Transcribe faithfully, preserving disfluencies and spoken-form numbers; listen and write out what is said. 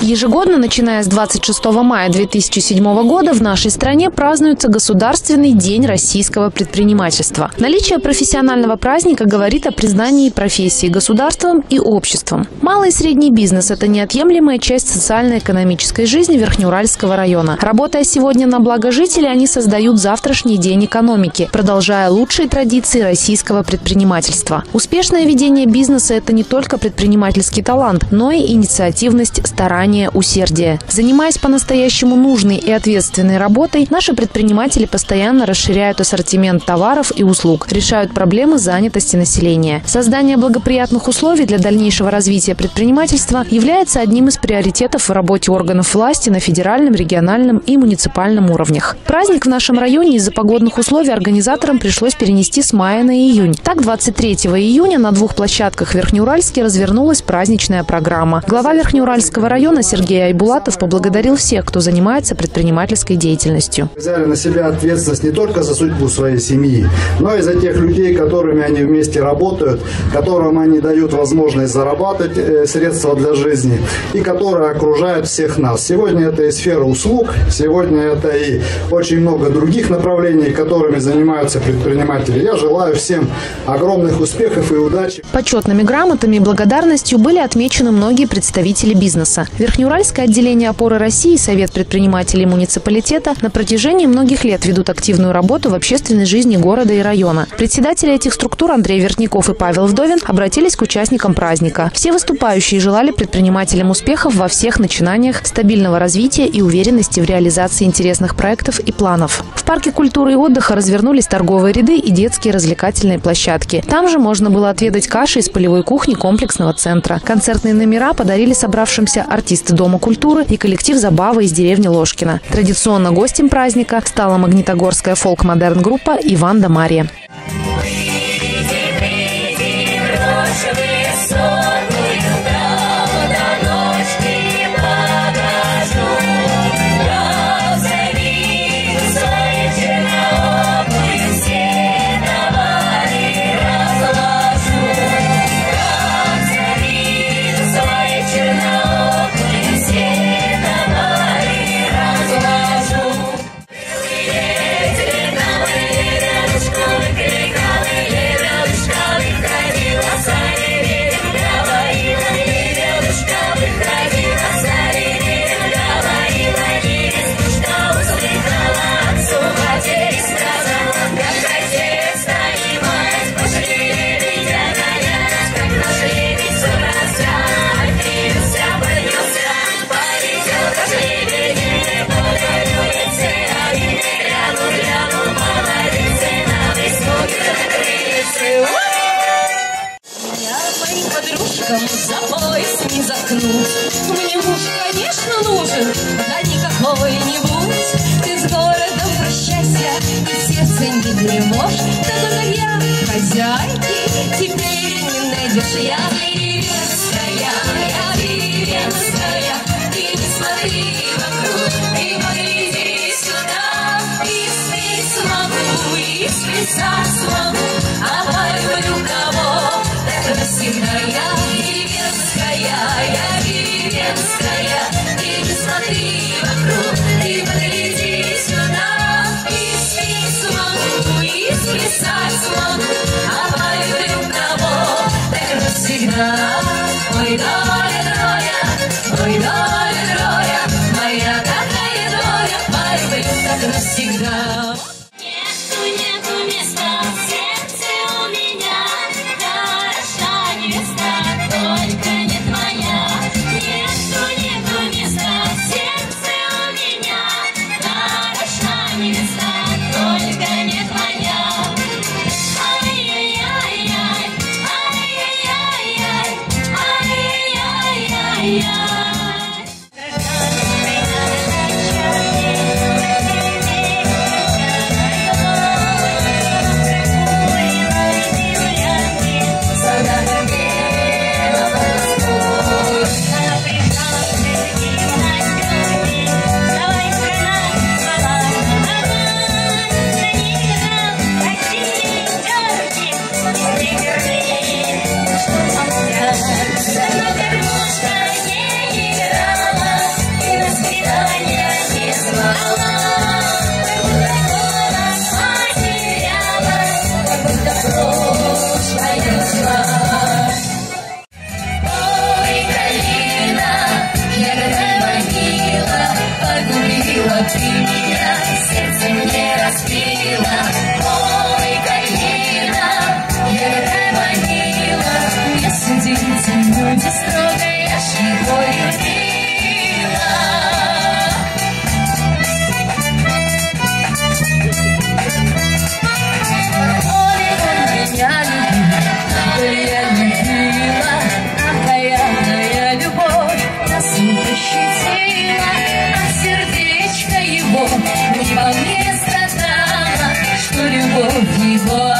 Ежегодно, начиная с двадцать шестого мая две тысячи седьмого года, в нашей стране празднуется Государственный день российского предпринимательства. Наличие профессионального праздника говорит о признании профессии государством и обществом. Малый и средний бизнес – это неотъемлемая часть социально-экономической жизни Верхнеуральского района. Работая сегодня на благо жителей, они создают завтрашний день экономики, продолжая лучшие традиции российского предпринимательства. Успешное ведение бизнеса – это не только предпринимательский талант, но и инициативность, старание, усердие. Занимаясь по-настоящему нужной и ответственной работой, наши предприниматели постоянно расширяют ассортимент товаров и услуг, решают проблемы занятости населения. Создание благоприятных условий для дальнейшего развития предпринимательства является одним из приоритетов в работе органов власти на федеральном, региональном и муниципальном уровнях. Праздник в нашем районе из-за погодных условий организаторам пришлось перенести с мая на июнь. Так, двадцать третьего июня на двух площадках в Верхнеуральске развернулась праздничная программа. Глава Верхнеуральского района Сергей Айбулатов поблагодарил всех, кто занимается предпринимательской деятельностью. Взяли на себя ответственность не только за судьбу своей семьи, но и за тех людей, которыми они вместе работают, которым они дают возможность зарабатывать средства для жизни и которые окружают всех нас. Сегодня это и сфера услуг, сегодня это и очень много других направлений, которыми занимаются предприниматели. Я желаю всем огромных успехов и удачи. Почетными грамотами и благодарностью были отмечены многие представители бизнеса. Верхнеуральское отделение «Опоры России» и Совет предпринимателей муниципалитета на протяжении многих лет ведут активную работу в общественной жизни города и района. Председатели этих структур Андрей Вертников и Павел Вдовин обратились к участникам праздника. Все выступающие желали предпринимателям успехов во всех начинаниях, стабильного развития и уверенности в реализации интересных проектов и планов. В парке культуры и отдыха развернулись торговые ряды и детские развлекательные площадки. Там же можно было отведать каши из полевой кухни комплексного центра. Концертные номера подарили собравшимся артисты Дома культуры и коллектив «Забава» из деревни Ложкино. Традиционно гостем праздника стала магнитогорская фолк-модерн-группа «Иван да Мария». За пояс не заткнуть. Мне муж, конечно, нужен, да не какой-нибудь. Ты с городом прощайся, и сердце не дремешь. Так как я хозяйки, теперь не найдешь. Я деревенская, я деревенская. Ты не смотри вокруг, и погляди сюда. И спеть смогу, и сплясать смогу, а полюблю кого, так навсегда я. Я деревенская, ты не смотри вокруг, ты подгляди сюда. И спеть смогу, и сплясать смогу, а полюблю кого, так навсегда. ощутила, а сердечко его не по место дала, что любовь его